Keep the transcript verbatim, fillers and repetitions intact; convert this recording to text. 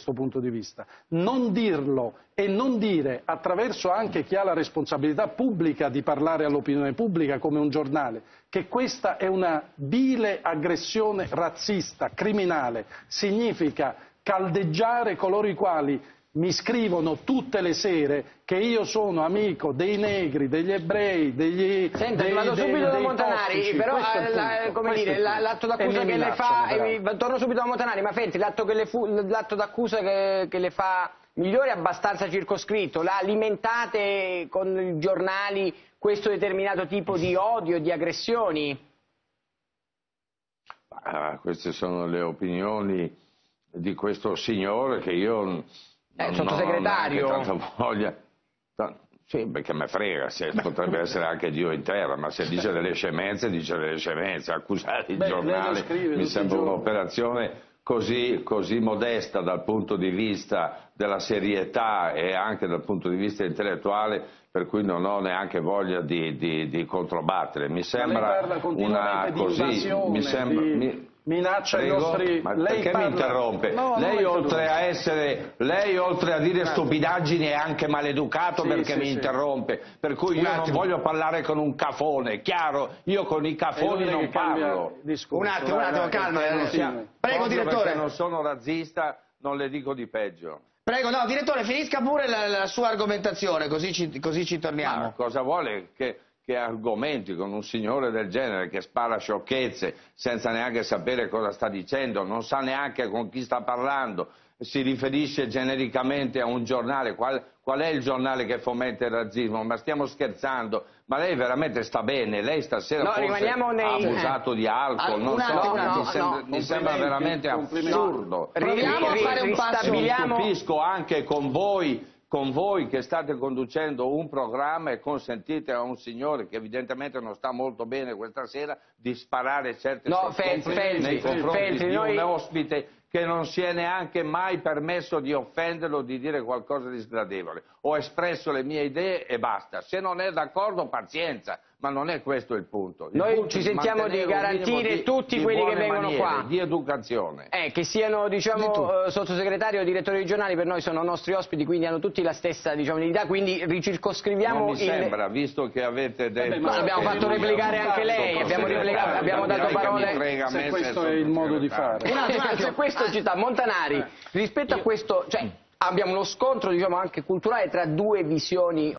questo punto di vista. Non dirlo e non dire, attraverso anche chi ha la responsabilità pubblica di parlare all'opinione pubblica come un giornale, che questa è una vile aggressione razzista, criminale, significa caldeggiare coloro i quali mi scrivono tutte le sere che io sono amico dei negri, degli ebrei, degli Senta, dei, vado dei, subito da dei Montanari, tossici. però Questo la, come dire, l'atto d'accusa che le fa, eh, torno subito da Montanari, ma Feltri, l'atto d'accusa che, che le fa Migliore è abbastanza circoscritto, la alimentate con i giornali questo determinato tipo di odio, di aggressioni? Ah, queste sono le opinioni di questo signore che io non, eh, sottosegretario. non ho tanta voglia. Sì, perché me frega, se potrebbe essere anche Dio in terra, ma se dice delle scemenze, dice delle scemenze. Accusare il Beh, giornale mi sembra un'operazione così, così modesta dal punto di vista della serietà e anche dal punto di vista intellettuale, per cui non ho neanche voglia di, di, di controbattere. Mi sembra una così, mi sembra... Di... Mi, minaccia Prego, i nostri... ma lei perché parla... mi interrompe? No, lei, oltre a essere, lei oltre a dire stupidaggini è anche maleducato, sì, perché sì, mi sì. interrompe, per cui io non voglio parlare con un cafone, chiaro, io con i cafoni non parlo. Discorso, un attimo, un attimo, calma. Eh, Prego, direttore. Perché non sono razzista, non le dico di peggio. Prego, no, direttore, finisca pure la, la sua argomentazione, così ci, così ci torniamo. Ma cosa vuole che... che argomenti con un signore del genere che spara sciocchezze senza neanche sapere cosa sta dicendo, non sa neanche con chi sta parlando, si riferisce genericamente a un giornale. Qual, qual è il giornale che fomenta il razzismo? Ma stiamo scherzando? Ma lei veramente sta bene? Lei stasera no, forse nei... ha abusato di alcol? Non so, no, no, mi sembra, no, mi sembra veramente assurdo. Proviamo a fare un passo. Mi stupisco anche con voi con voi che state conducendo un programma e consentite a un signore che evidentemente non sta molto bene questa sera di sparare certe no, sentenze nei confronti Feltri, di noi... un ospite che non si è neanche mai permesso di offenderlo o di dire qualcosa di sgradevole. Ho espresso le mie idee e basta. Se non è d'accordo, pazienza, ma non è questo il punto. Il Noi punto ci sentiamo di garantire di, tutti di quelli che vengono maniere, qua. Di educazione. Eh, che siano, diciamo, eh, sottosegretario o direttore di giornali, per noi sono nostri ospiti, quindi hanno tutti la stessa, diciamo, identità, quindi ricircoscriviamo... Non mi il... sembra, visto che avete detto... Ma abbiamo fatto replicare anche lei, abbiamo, replicare, abbiamo dato parole... Se questo è il modo di fare. Un attimo, se questo ci sta, Montanari, rispetto a questo... Cioè, abbiamo uno scontro, diciamo, anche culturale tra due visioni